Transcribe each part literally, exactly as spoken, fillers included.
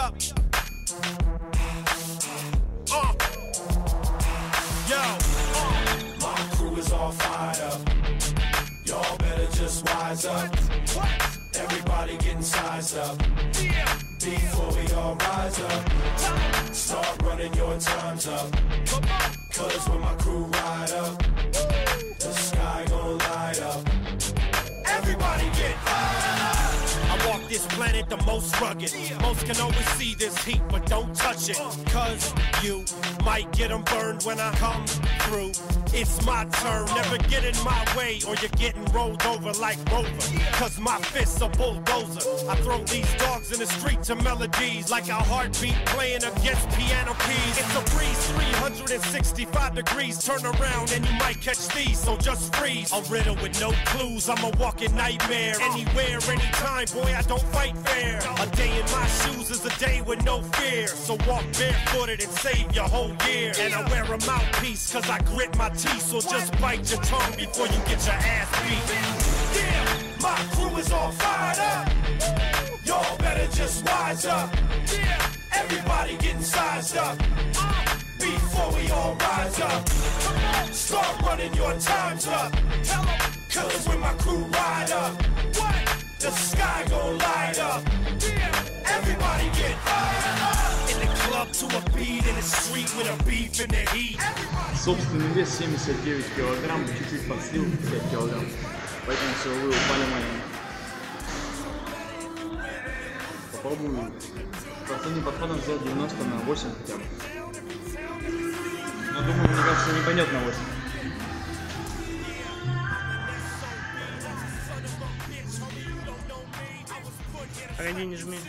up. Uh. Yo. Uh. My crew is all fired up. Y'all better just wise up. What? Everybody getting sized up. Yeah. Before we all rise up, start running your times up. Cause when my crew ride up, the sky gon' light up. Everybody get fired up. I walk this planet the most rugged. Most can always see this heat, but don't touch it. Cause you might get them burned when I come through. It's my turn, never get in my way or you're getting rolled over like Rover. Cause my fists are bulldozer. I throw these dogs in the street to melodies like a heartbeat playing against piano keys. It's a breeze, three hundred sixty-five degrees. Turn around and you might catch these, so just freeze. A riddle with no clues, I'm a walking nightmare. Anywhere, anytime, boy, I don't fight fair. A day in my shoes is a day with no fear. So walk barefooted and save your whole year. And I wear a mouthpiece cause I grit my teeth. So just bite your tongue before you get your ass beat. Yeah, my crew is all fired up. Y'all better just wise up. Yeah. Everybody getting sized up. Before we all rise up, start running your times up. Cause when my crew ride up, the sky gon' light up. Everybody get fired up. In the club to a beat, in the street with a beef in the heat. Собственный вес семьдесят девять килограмм, чуть-чуть подслил пять килограмм, поэтому силовые упали маленько. Попробую последним подходом сделать девяносто на восемь хотя бы. Но думаю, мне кажется, не пойдет на восемь. Погоди, не жми.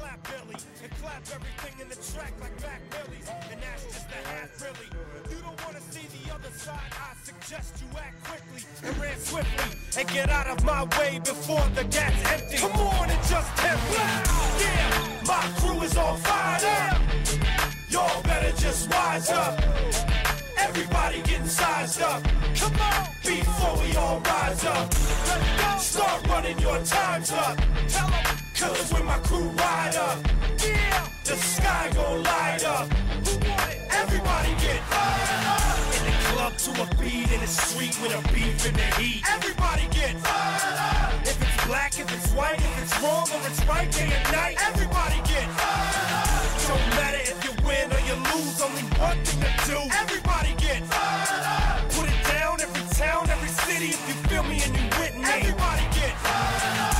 And get out of my way before the gas empty. Come on and just tempt me. Yeah, my crew is all fired up. Y'all better just wise up. Everybody getting sized up. Come on, before we all rise up. Start running your times up. tell them, Cause when my crew ride up, yeah. the sky gon' light up. Who want it? Everybody get fired up. In the club to a beat, in the street with a beef in the heat. Everybody get fired up. If it's black, if it's white, if it's wrong or it's right, day and night. Everybody get fired up. Don't matter if you win or you lose, only one thing to do. Everybody get fired up. Put it down, every town, every city, if you feel me and you with me. Everybody get fired up.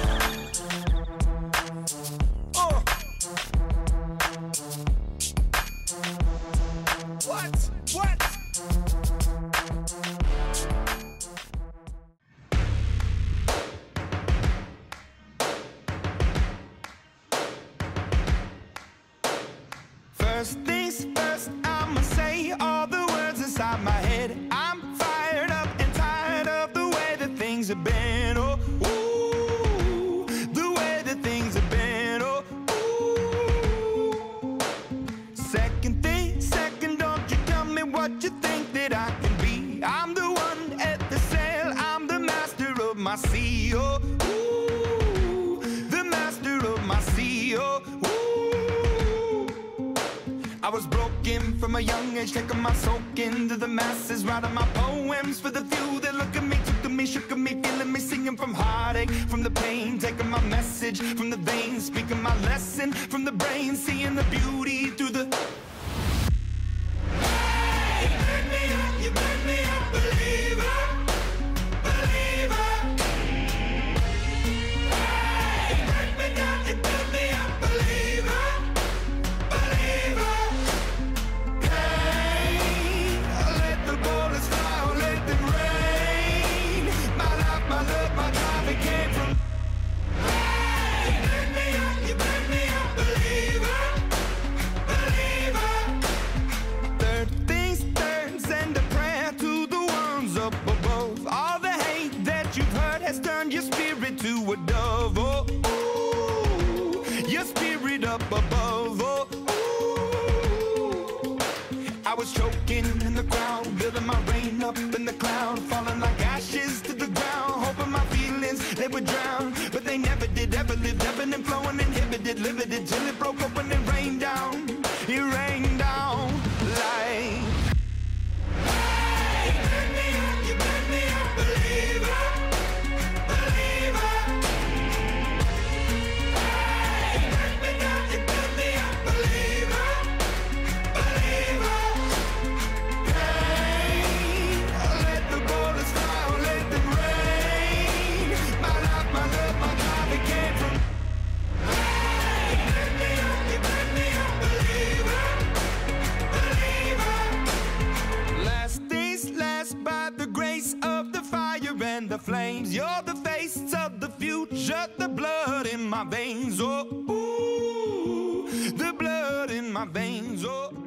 Uh. What? What? First things first, I'ma say all the words inside my head. I'm fired up and tired of the way that things have been. Oh, ooh, the way that things have been. Oh, ooh. Second thing, second, don't you tell me what you think that I can be. I'm the one at the sail, I'm the master of my sea. Oh, ooh, the master of my sea. Oh, ooh. I was broken from a young age, taking my soak into the masses, writing my poems for the few that look at me, took to me, shook at me, feeling me, singing from heartache, from the pain, taking my message from the veins, speaking my lesson from the brain, seeing the beauty through the. Hey, you burn me up, you burn me up, believer, believer. Hey, you burn me down, you burn me up, believer. Turn your spirit to a dove, oh, ooh, your spirit up above, oh, ooh. I was choking in the crowd, building my rain up in the cloud, falling like ashes to the ground, hoping my feelings, they would drown, but they never did, ever lived, ebbing and flowing, inhibited, limited, till it broke open the flames. You're the face of the future, the blood in my veins. Oh, ooh, the blood in my veins. Oh.